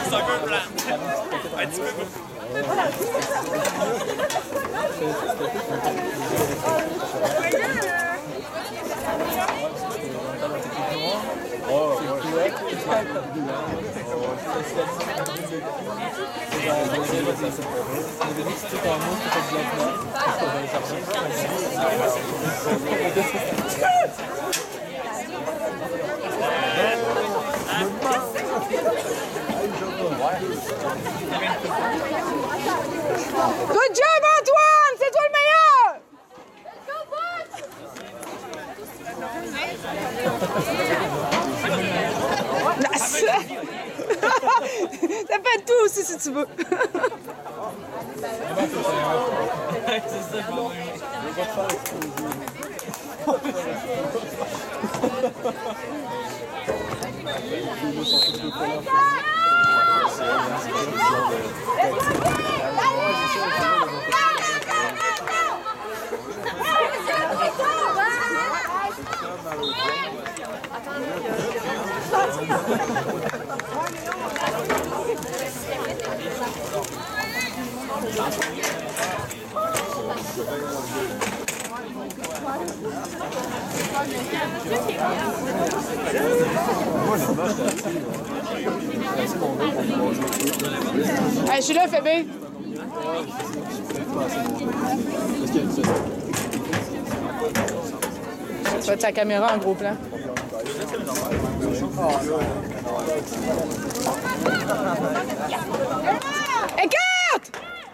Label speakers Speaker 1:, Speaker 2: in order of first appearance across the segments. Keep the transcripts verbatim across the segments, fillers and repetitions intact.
Speaker 1: c'est un peu plat. Un petit peu.
Speaker 2: Good job, Antoine! C'est toi le meilleur! Ça fait tout aussi si tu veux. Hey, je suis là, Fébé. Tu vas être sa caméra en gros plan. Écarte!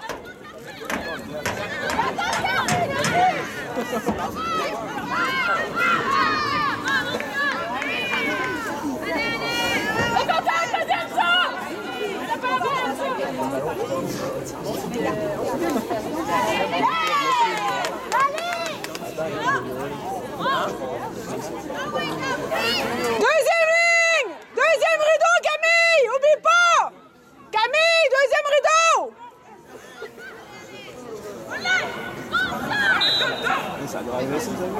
Speaker 2: Deuxième ligne! Deuxième rideau, Camille! Oublie pas! Camille, deuxième rideau!
Speaker 3: Ça doit arriver, ça, vous avez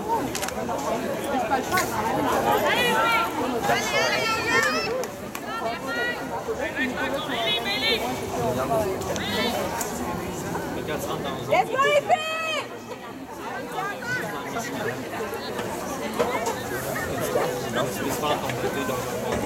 Speaker 2: Laisse-moi les filles!
Speaker 1: Non, tu peux se faire compléter dans le monde.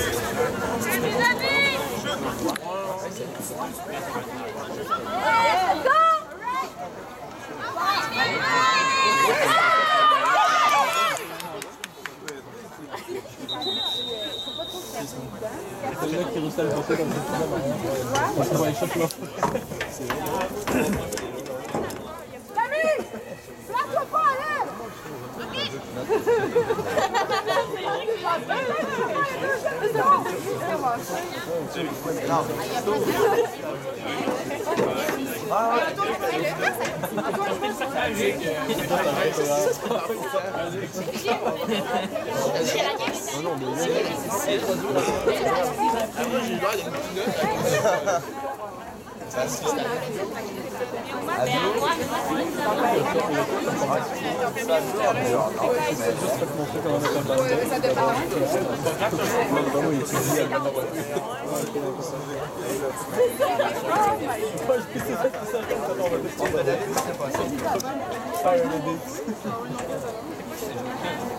Speaker 3: C'est le mec qui réussit à le porter dans le film. On se voit les chocs là.
Speaker 2: Camille! Place-toi pas, là!
Speaker 3: Ça